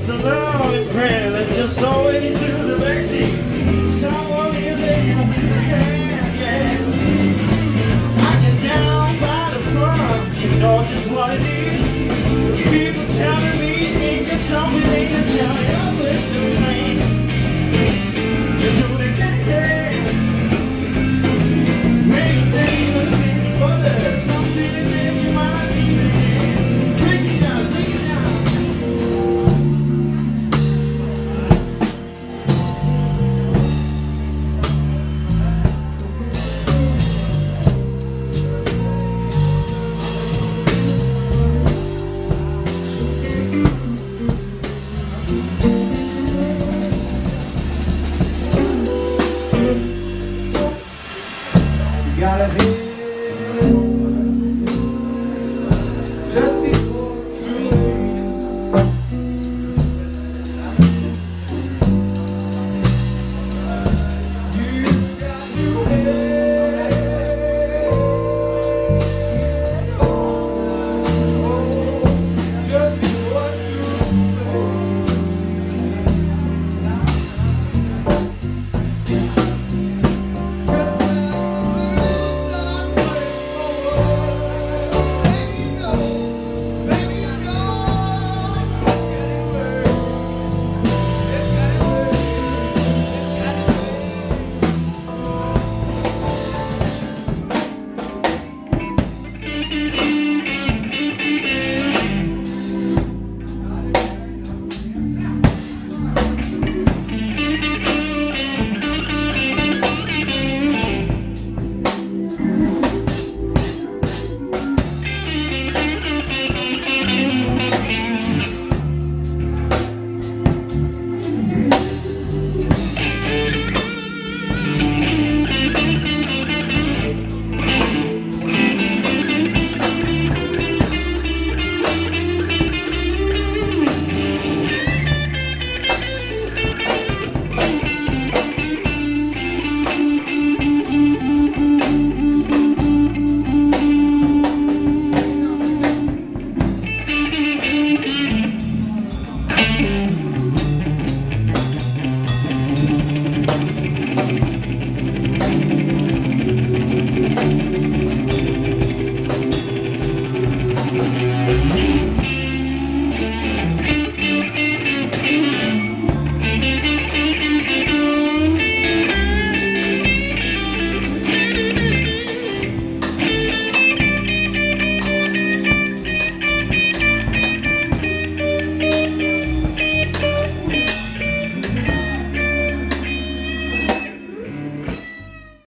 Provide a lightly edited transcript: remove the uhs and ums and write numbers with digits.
just a lonely friend and just always to the backseat. Someone is in the hand, yeah. I get down by the front, you know just what it is. People telling me ain't got something ain't to tell me I'm listening, man. Just do it again. Make a thing that's in for there's something that you might need again. Bring it down, bring it down. Gotta be